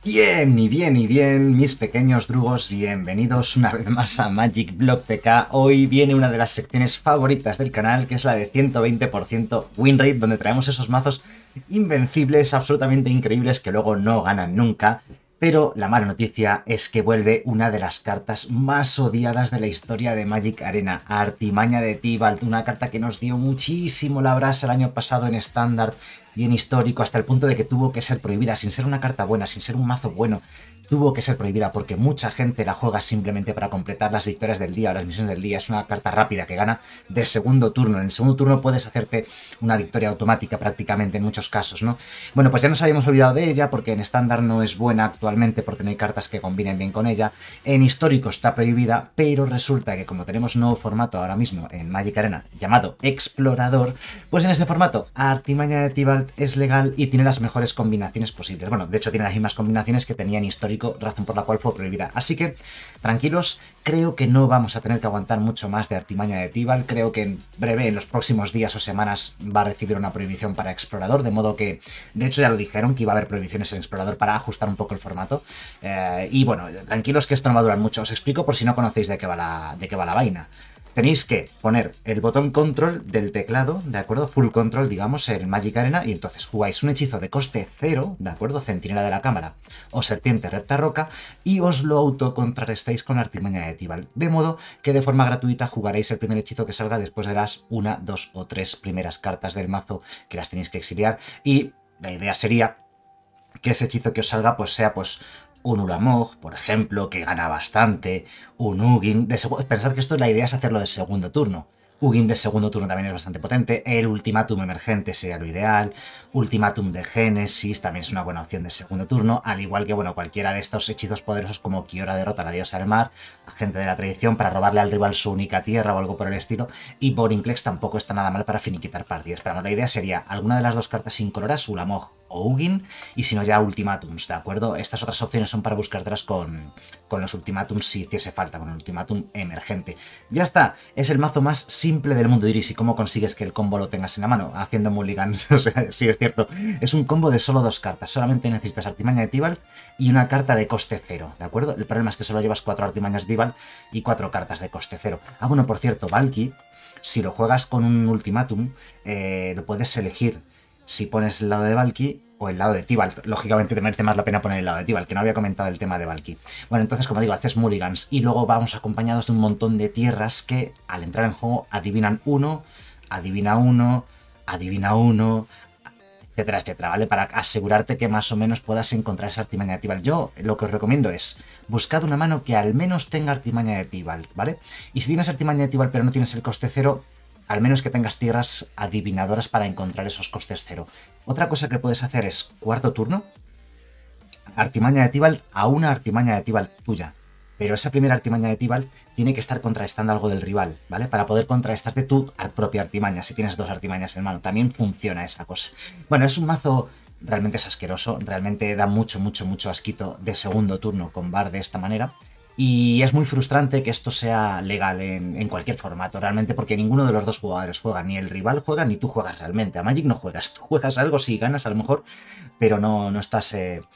Bien, y bien, y bien, mis pequeños drugos, bienvenidos una vez más a Magic Block PK. Hoy viene una de las secciones favoritas del canal, que es la de 120% win rate, donde traemos esos mazos invencibles, absolutamente increíbles, que luego no ganan nunca. Pero la mala noticia es que vuelve una de las cartas más odiadas de la historia de Magic Arena, Artimaña de Tibalt, una carta que nos dio muchísimo la brasa el año pasado en Standard y en Histórico, hasta el punto de que tuvo que ser prohibida, sin ser una carta buena, sin ser un mazo bueno. Tuvo que ser prohibida porque mucha gente la juega simplemente para completar las victorias del día o las misiones del día. Es una carta rápida que gana de segundo turno. En el segundo turno puedes hacerte una victoria automática prácticamente en muchos casos, ¿no? Bueno, pues ya nos habíamos olvidado de ella porque en estándar no es buena actualmente porque no hay cartas que combinen bien con ella. En Histórico está prohibida, pero resulta que como tenemos un nuevo formato ahora mismo en Magic Arena llamado Explorador, pues en este formato Artimaña de Tibalt es legal y tiene las mejores combinaciones posibles. Bueno, de hecho tiene las mismas combinaciones que tenía en Histórico, razón por la cual fue prohibida. Así que, tranquilos, creo que no vamos a tener que aguantar mucho más de Artimaña de Tibalt. Creo que en breve, en los próximos días o semanas, va a recibir una prohibición para Explorador, de modo que, de hecho ya lo dijeron, que iba a haber prohibiciones en Explorador para ajustar un poco el formato. Y bueno, tranquilos que esto no va a durar mucho. Os explico por si no conocéis de qué va la vaina. Tenéis que poner el botón control del teclado, ¿de acuerdo? Full control, digamos, en Magic Arena, y entonces jugáis un hechizo de coste 0, ¿de acuerdo? Centinela de la cámara o serpiente repta roca, y os lo autocontrarrestáis con Artimaña de Tibalt. De modo que de forma gratuita jugaréis el primer hechizo que salga después de las 1, 2 o 3 primeras cartas del mazo que las tenéis que exiliar, y la idea sería que ese hechizo que os salga pues sea pues un Ulamog, por ejemplo, que gana bastante, un Ugin. Pensad que la idea es hacerlo de segundo turno. Ugin de segundo turno también es bastante potente. El Ultimátum emergente sería lo ideal. Ultimátum de Génesis también es una buena opción de segundo turno. Al igual que, bueno, cualquiera de estos hechizos poderosos como Kiora derrota a la diosa del mar, Agente de la Tradición para robarle al rival su única tierra o algo por el estilo. Y Vorinclex tampoco está nada mal para finiquitar partidas. Pero la idea sería alguna de las dos cartas incoloras, Ulamog o Ugin, y si no ya Ultimátums, ¿de acuerdo? Estas otras opciones son para buscarlas con los Ultimátums si hiciese falta, con el Ultimátum emergente. Ya está, es el mazo más simple del mundo, Iris. ¿Y cómo consigues que el combo lo tengas en la mano? Haciendo mulligans, o sea, sí es cierto. Es un combo de solo dos cartas, solamente necesitas Artimaña de Tibalt y una carta de coste 0, ¿de acuerdo? El problema es que solo llevas 4 Artimañas de Tibalt y 4 cartas de coste 0. Ah, bueno, por cierto, Valky, si lo juegas con un Ultimátum, lo puedes elegir. Si pones el lado de Valky o el lado de Tibalt, lógicamente te merece más la pena poner el lado de Tibalt, que no había comentado el tema de Valky. Bueno, entonces, como digo, haces mulligans y luego vamos acompañados de un montón de tierras que al entrar en juego adivinan uno, adivina uno, adivina uno, etcétera, etcétera, ¿vale? Para asegurarte que más o menos puedas encontrar esa Artimaña de Tibalt. Yo lo que os recomiendo es buscad una mano que al menos tenga Artimaña de Tibalt, ¿vale? Y si tienes Artimaña de Tibalt pero no tienes el coste 0, al menos que tengas tierras adivinadoras para encontrar esos costes 0. Otra cosa que puedes hacer es, cuarto turno, Artimaña de Tibalt a una Artimaña de Tibalt tuya. Pero esa primera Artimaña de Tibalt tiene que estar contrarrestando algo del rival, ¿vale? Para poder contrarrestarte tu propia Artimaña, si tienes dos Artimañas en mano. También funciona esa cosa. Bueno, es un mazo realmente es asqueroso, realmente da mucho, mucho, mucho asquito de segundo turno con Bar de esta manera. Y es muy frustrante que esto sea legal en cualquier formato, realmente, porque ninguno de los dos jugadores juega, ni el rival juega, ni tú juegas realmente. A Magic no juegas, tú juegas algo, sí, ganas a lo mejor, pero no estás,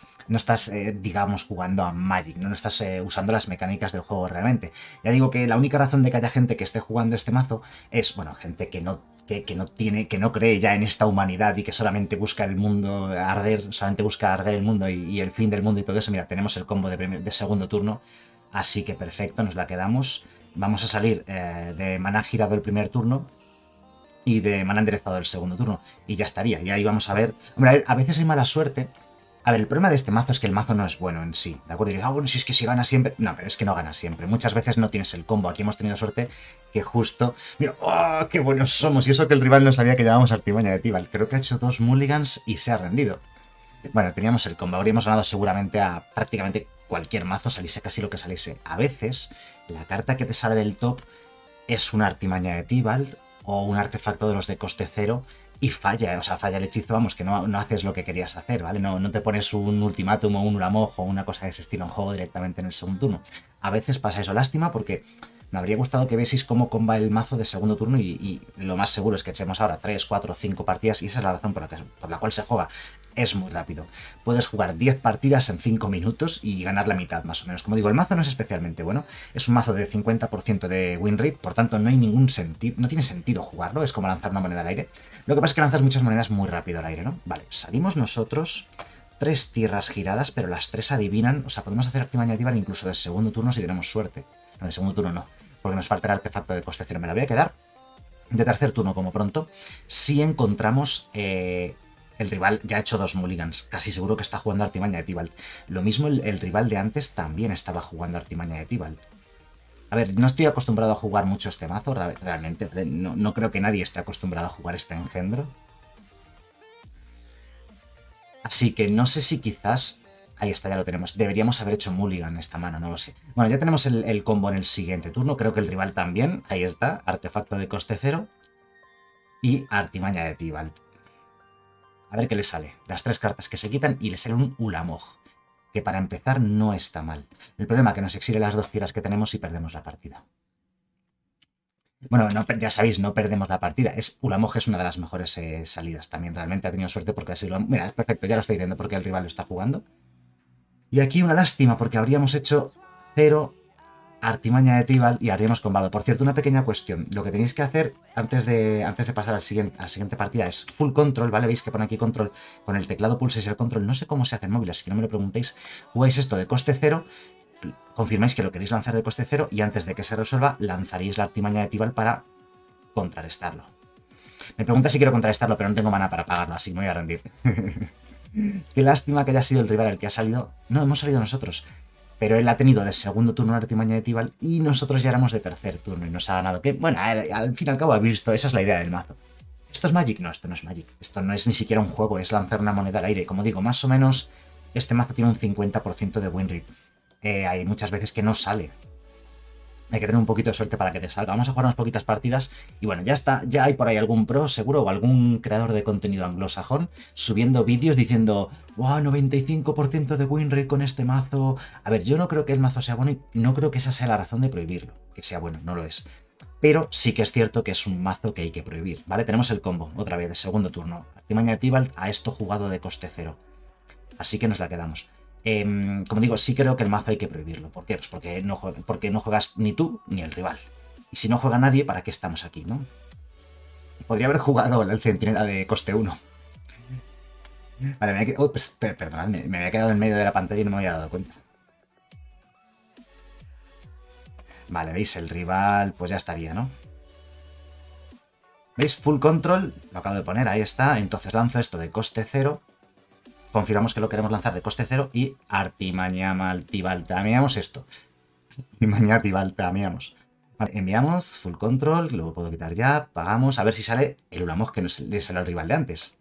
digamos, jugando a Magic, no estás usando las mecánicas del juego realmente. Ya digo que la única razón de que haya gente que esté jugando este mazo es, bueno, gente que no cree ya en esta humanidad y que solamente busca el mundo arder, solamente busca arder el mundo y el fin del mundo y todo eso. Mira, tenemos el combo de segundo turno. Así que perfecto, nos la quedamos. Vamos a salir de maná girado el primer turno y de maná enderezado el segundo turno. Y ya estaría, y ahí vamos a ver. Hombre, a veces hay mala suerte. A ver, el problema de este mazo es que el mazo no es bueno en sí, ¿de acuerdo? Y dices, bueno, si es que si gana siempre... No, pero es que no gana siempre. Muchas veces no tienes el combo. Aquí hemos tenido suerte que justo... Mira, ¡oh, qué buenos somos! Y eso que el rival no sabía que llevábamos Artimaña de Tibalt. Creo que ha hecho 2 mulligans y se ha rendido. Bueno, teníamos el combo, habríamos ganado seguramente a prácticamente cualquier mazo, saliese casi lo que saliese. A veces, la carta que te sale del top es una Artimaña de Tibalt o un artefacto de los de coste 0 y falla, o sea, falla el hechizo, vamos, que no haces lo que querías hacer, ¿vale? No te pones un Ultimátum o un Ulamog o una cosa de ese estilo en juego directamente en el segundo turno. A veces pasa eso, lástima, porque me habría gustado que vieseis cómo comba el mazo de segundo turno y lo más seguro es que echemos ahora 3, 4, 5 partidas y esa es la razón por la cual se juega. es muy rápido. Puedes jugar 10 partidas en 5 minutos y ganar la mitad, más o menos. Como digo, el mazo no es especialmente bueno. Es un mazo de 50% de win rate, por tanto no hay ningún sentido, no tiene sentido jugarlo, es como lanzar una moneda al aire. Lo que pasa es que lanzas muchas monedas muy rápido al aire, ¿no? Vale, salimos nosotros, 3 tierras giradas, pero las 3 adivinan, o sea, podemos hacer artimaña Tíbal incluso de segundo turno si tenemos suerte. No, de segundo turno no, porque nos falta el artefacto de coste cero. Me la voy a quedar de tercer turno como pronto, si encontramos... el rival ya ha hecho 2 mulligans, casi seguro que está jugando Artimaña de Tibalt. Lo mismo el rival de antes también estaba jugando Artimaña de Tibalt. A ver, no estoy acostumbrado a jugar mucho este mazo, realmente. No creo que nadie esté acostumbrado a jugar este engendro. Así que no sé si quizás... Ahí está, ya lo tenemos. Deberíamos haber hecho mulligan esta mano, no lo sé. Bueno, ya tenemos el combo en el siguiente turno. Creo que el rival también. Ahí está, artefacto de coste cero y Artimaña de Tibalt. A ver qué le sale. Las 3 cartas que se quitan y le sale un Ulamog, que para empezar no está mal. El problema es que nos exile las 2 tiras que tenemos y perdemos la partida. Bueno, no, ya sabéis, no perdemos la partida. Ulamog es una de las mejores salidas. También realmente ha tenido suerte porque ha sido... Mira, es perfecto, ya lo estoy viendo porque el rival lo está jugando. Y aquí una lástima porque habríamos hecho 0... Artimaña de Tibalt y habríamos combado. Por cierto, una pequeña cuestión. Lo que tenéis que hacer antes de pasar a la siguiente partida es full control, ¿vale? Veis que pone aquí control. Con el teclado pulsáis el control. No sé cómo se hace en móvil, así que no me lo preguntéis. Jugáis esto de coste cero, confirmáis que lo queréis lanzar de coste cero y antes de que se resuelva lanzaréis la Artimaña de Tibalt para contrarrestarlo. Me pregunta si quiero contrarrestarlo, pero no tengo mana para pagarlo, así me voy a rendir. Qué lástima que haya sido el rival el que ha salido. No, hemos salido nosotros. Pero él ha tenido de segundo turno una Artimaña de Tibalt y nosotros ya éramos de tercer turno y nos ha ganado. Que, bueno, al fin y al cabo habéis visto, esa es la idea del mazo. ¿Esto es Magic? No, esto no es Magic. Esto no es ni siquiera un juego, es lanzar una moneda al aire. Como digo, más o menos este mazo tiene un 50% de win rate. Hay muchas veces que no sale. Hay que tener un poquito de suerte para que te salga. Vamos a jugar unas poquitas partidas y bueno, ya está. Ya hay por ahí algún pro, seguro, o algún creador de contenido anglosajón subiendo vídeos diciendo ¡wow! 95% de win rate con este mazo. A ver, yo no creo que el mazo sea bueno y no creo que esa sea la razón de prohibirlo. Que sea bueno, no lo es. Pero sí que es cierto que es un mazo que hay que prohibir, ¿vale? Tenemos el combo, otra vez, de segundo turno. Artimaña de Tibalt a esto jugado de coste cero. Así que nos la quedamos. Como digo, sí creo que el mazo hay que prohibirlo. ¿Por qué? Pues porque no juegas ni tú ni el rival. Y si no juega nadie, ¿para qué estamos aquí, no? Podría haber jugado el centinela de coste 1. Vale, perdonadme, me había quedado en medio de la pantalla y no me había dado cuenta. Vale, ¿veis? El rival pues ya estaría, ¿no? ¿Veis? Full control, lo acabo de poner, ahí está. Entonces lanzo esto de coste 0. Confirmamos que lo queremos lanzar de coste 0 y Artimaña Tibaltameamos esto. Artimaña Tibaltameamos. Vale, enviamos, full control, lo puedo quitar ya, pagamos, a ver si sale el Ulamog que nos le salió al rival de antes.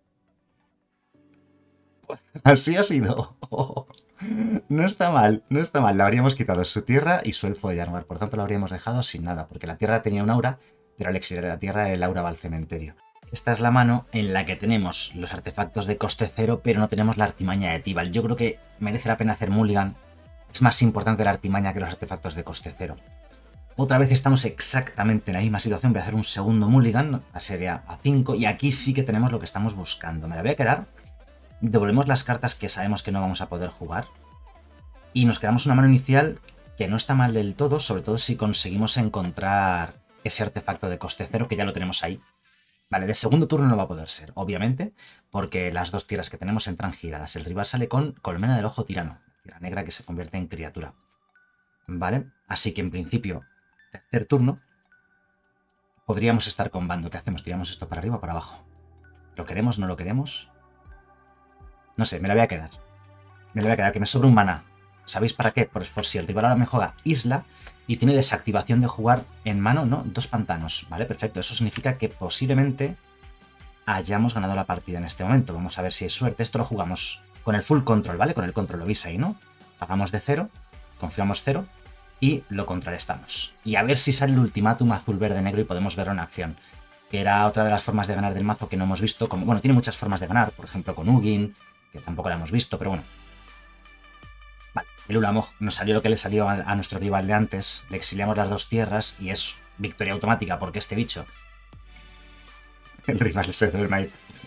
Así ha sido. No está mal, no está mal. Le habríamos quitado su tierra y su elfo de Yarmar, por tanto lo habríamos dejado sin nada, porque la tierra tenía un aura, pero al exiliar la tierra el aura va al cementerio. Esta es la mano en la que tenemos los artefactos de coste 0, pero no tenemos la Artimaña de Tibalt. Yo creo que merece la pena hacer mulligan. Es más importante la Artimaña que los artefactos de coste 0. Otra vez estamos exactamente en la misma situación. Voy a hacer un segundo mulligan, la serie a 5, y aquí sí que tenemos lo que estamos buscando. Me la voy a quedar. Devolvemos las cartas que sabemos que no vamos a poder jugar. Y nos quedamos una mano inicial que no está mal del todo, sobre todo si conseguimos encontrar ese artefacto de coste 0, que ya lo tenemos ahí. Vale, de segundo turno no va a poder ser, obviamente, porque las 2 tierras que tenemos entran giradas. El rival sale con Colmena del Ojo Tirano, tierra negra que se convierte en criatura. Vale, así que en principio, tercer turno, podríamos estar combando. ¿Qué hacemos? ¿Tiramos esto para arriba o para abajo? ¿Lo queremos? ¿No lo queremos? No sé, me la voy a quedar. Me la voy a quedar, que me sobra un maná. ¿Sabéis para qué? Pues por si el rival ahora me juega Isla y tiene desactivación de jugar en mano, ¿no? 2 pantanos, ¿vale? Perfecto. Eso significa que posiblemente hayamos ganado la partida en este momento. Vamos a ver si hay suerte. Esto lo jugamos con el full control, ¿vale? Con el control, lo veis ahí, ¿no? Pagamos de 0, confirmamos 0 y lo contrarrestamos. Y a ver si sale el ultimátum azul, verde, negro y podemos verlo en acción. Que era otra de las formas de ganar del mazo que no hemos visto. Como, bueno, tiene muchas formas de ganar, por ejemplo con Ugin, que tampoco la hemos visto, pero bueno. Vale, el Ulamog nos salió lo que le salió a nuestro rival de antes. Le exiliamos las 2 tierras y es victoria automática porque este bicho... El rival es Ether Knight.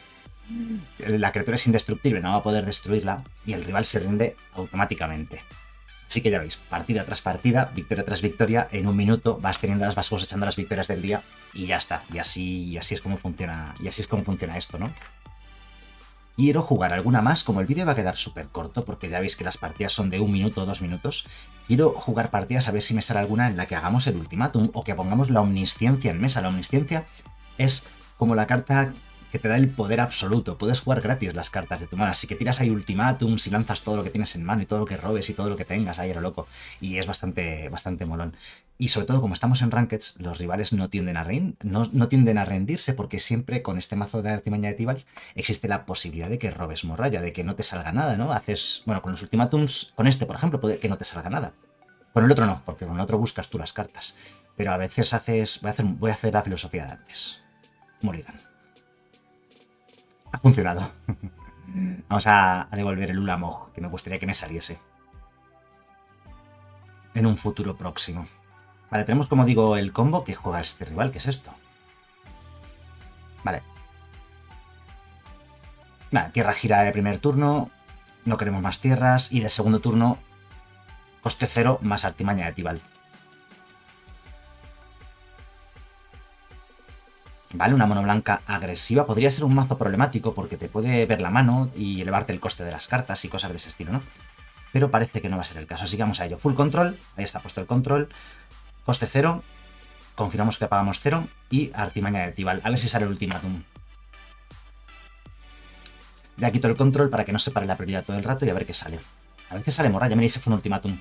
La criatura es indestructible, no va a poder destruirla y el rival se rinde automáticamente. Así que ya veis, partida tras partida, victoria tras victoria, en un minuto vas cosechando las victorias del día y ya está. Y así es como funciona, esto, ¿no? Quiero jugar alguna más, como el vídeo va a quedar súper corto, porque ya veis que las partidas son de 1 minuto o 2 minutos. Quiero jugar partidas a ver si me sale alguna en la que hagamos el ultimátum o que pongamos la omnisciencia en mesa. La omnisciencia es como la carta que te da el poder absoluto. Puedes jugar gratis las cartas de tu mano, así que tiras ahí ultimátum, si lanzas todo lo que tienes en mano y todo lo que robes y todo lo que tengas, ahí a lo loco. Y es bastante molón. Y sobre todo, como estamos en Rankeds, los rivales no tienden a rendirse, porque siempre con este mazo de artimaña de Tibalt existe la posibilidad de que robes morralla, de que no te salga nada, ¿no? Bueno, con los ultimátums, con este, por ejemplo, puede que no te salga nada. Con el otro no, porque con el otro buscas tú las cartas. Pero a veces voy a hacer la filosofía de antes. Mulligan. Ha funcionado. Vamos a devolver el Ulamog, que me gustaría que me saliese en un futuro próximo. Vale, tenemos, como digo, el combo que juega este rival, que es esto. Vale. Vale, tierra gira de primer turno, no queremos más tierras, y de segundo turno, coste 0 más artimaña de Tibalt. Vale, una mono blanca agresiva. Podría ser un mazo problemático porque te puede ver la mano y elevarte el coste de las cartas y cosas de ese estilo, ¿no? Pero parece que no va a ser el caso, así que vamos a ello. Full control, ahí está puesto el control. Coste 0, confirmamos que pagamos 0 y artimaña de Tibalt. A ver si sale el ultimátum. Ya quito el control para que no se pare la prioridad todo el rato y a ver qué sale. A veces sale morralla, mira, ese fue un ultimátum.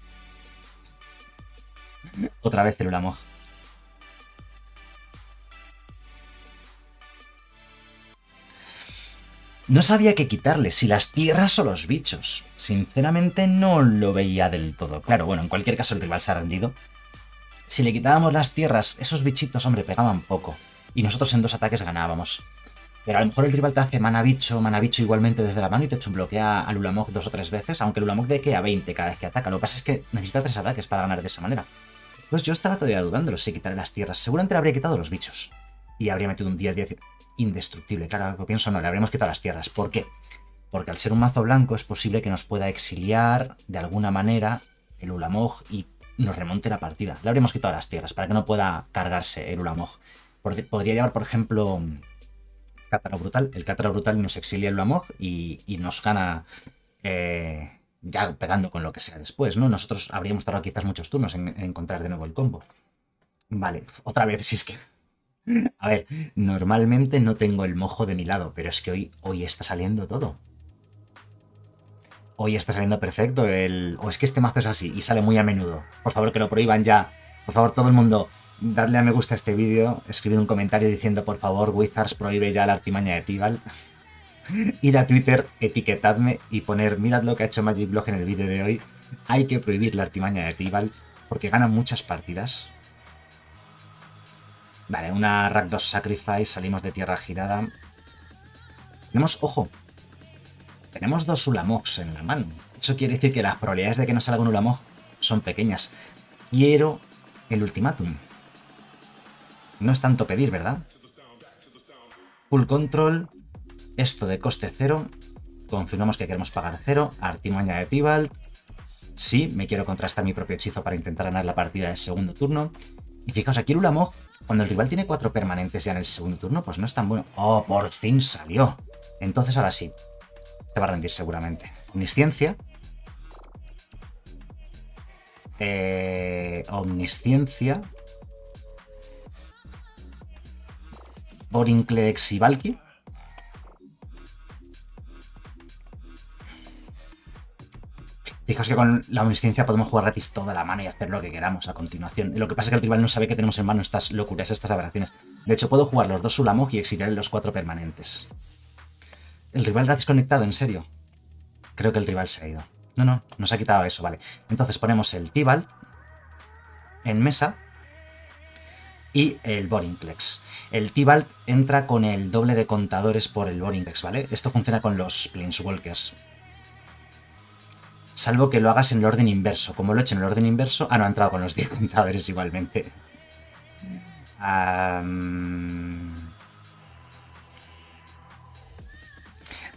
Otra vez el Ulamog. No sabía qué quitarle, si las tierras o los bichos. Sinceramente no lo veía del todo claro. Bueno, en cualquier caso el rival se ha rendido. Si le quitábamos las tierras, esos bichitos, hombre, pegaban poco. Y nosotros en 2 ataques ganábamos. Pero a lo mejor el rival te hace mana bicho igualmente desde la mano y te bloquea al Ulamog 2 o 3 veces, aunque el Ulamog deque a 20 cada vez que ataca. Lo que pasa es que necesita 3 ataques para ganar de esa manera. Pues yo estaba todavía dudándolo si quitarle las tierras. Seguramente le habría quitado los bichos. Y habría metido un día 10 indestructible. Claro, algo que pienso, no, le habríamos quitado las tierras. ¿Por qué? Porque al ser un mazo blanco es posible que nos pueda exiliar de alguna manera el Ulamog y nos remonte la partida. Le habríamos quitado las tierras para que no pueda cargarse el Ulamog. Podría llevar, por ejemplo, Cátaro Brutal. El Cátaro Brutal nos exilia el Ulamog y nos gana ya pegando con lo que sea después, ¿no? Nosotros habríamos tardado quizás muchos turnos en encontrar de nuevo el combo. Vale, otra vez, si es que... A ver, normalmente no tengo el mojo de mi lado, pero es que hoy está saliendo todo. Hoy está saliendo perfecto o es que este mazo es así y sale muy a menudo. Por favor, que lo prohíban ya. Por favor, todo el mundo, dadle a me gusta a este vídeo, escribir un comentario diciendo, por favor, Wizards prohíbe ya la artimaña de Tibalt. Ir a Twitter, etiquetadme y poner, mirad lo que ha hecho Magic Block en el vídeo de hoy. Hay que prohibir la artimaña de Tibalt porque ganan muchas partidas. Vale, una Rakdos Sacrifice, salimos de tierra girada. Tenemos, ojo, tenemos 2 Ulamogs en la mano. Eso quiere decir que las probabilidades de que nos salga un Ulamog son pequeñas. Quiero el ultimátum. No es tanto pedir, ¿verdad? Full control, esto de coste 0. Confirmamos que queremos pagar 0. Artimaña de Tibalt. Sí, me quiero contrastar mi propio hechizo para intentar ganar la partida de segundo turno. Y fijaos, aquí el Ulamog, cuando el rival tiene 4 permanentes ya en el segundo turno, pues no es tan bueno. ¡Oh, por fin salió! Entonces ahora sí, se va a rendir seguramente. Omnisciencia. Omnisciencia. Vorinclex y Valky. Fijaos que con la omnisciencia podemos jugar gratis toda la mano y hacer lo que queramos a continuación. Lo que pasa es que el rival no sabe que tenemos en mano estas locuras, estas aberraciones. De hecho, puedo jugar los 2 Ulamog y exiliar los 4 permanentes. ¿El rival ha desconectado? ¿En serio? Creo que el rival se ha ido. No, nos ha quitado eso, vale. Entonces ponemos el Tibalt en mesa y el Vorinclex. El Tibalt entra con el doble de contadores por el Vorinclex, ¿vale? Esto funciona con los Planeswalkers. Salvo que lo hagas en el orden inverso. Como lo he hecho en el orden inverso... Ah, no, ha entrado con los 10 contadores igualmente.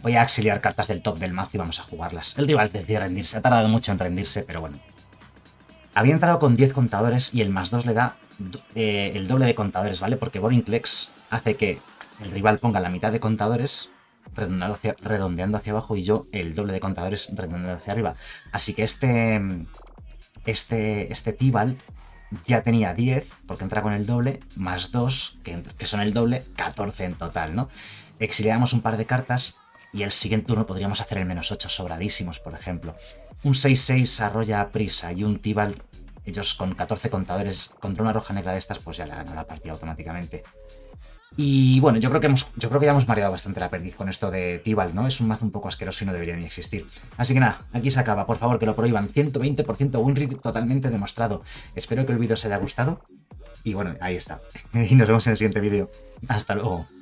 Voy a exiliar cartas del top del mazo y vamos a jugarlas. El rival decide rendirse, ha tardado mucho en rendirse, pero bueno. Había entrado con 10 contadores y el +2 le da el doble de contadores, ¿vale? Porque Vorinclex hace que el rival ponga la mitad de contadores redondeando hacia abajo y yo el doble de contadores redondeando hacia arriba. Así que este Tibalt ya tenía 10, porque entra con el doble, +2, que son el doble, 14 en total, ¿no? Exiliamos un par de cartas y el siguiente turno podríamos hacer el -8 sobradísimos, por ejemplo. Un 6-6 arrolla a prisa y un Tibalt, ellos con 14 contadores contra una roja negra de estas, pues ya le ganan la partida automáticamente. Y bueno, yo creo que ya hemos mareado bastante la perdiz con esto de Tibalt, ¿no? Es un mazo un poco asqueroso y no debería ni existir. Así que nada, aquí se acaba. Por favor, que lo prohíban. 120% win rate totalmente demostrado. Espero que el vídeo os haya gustado. Y bueno, ahí está. Y nos vemos en el siguiente vídeo. Hasta luego.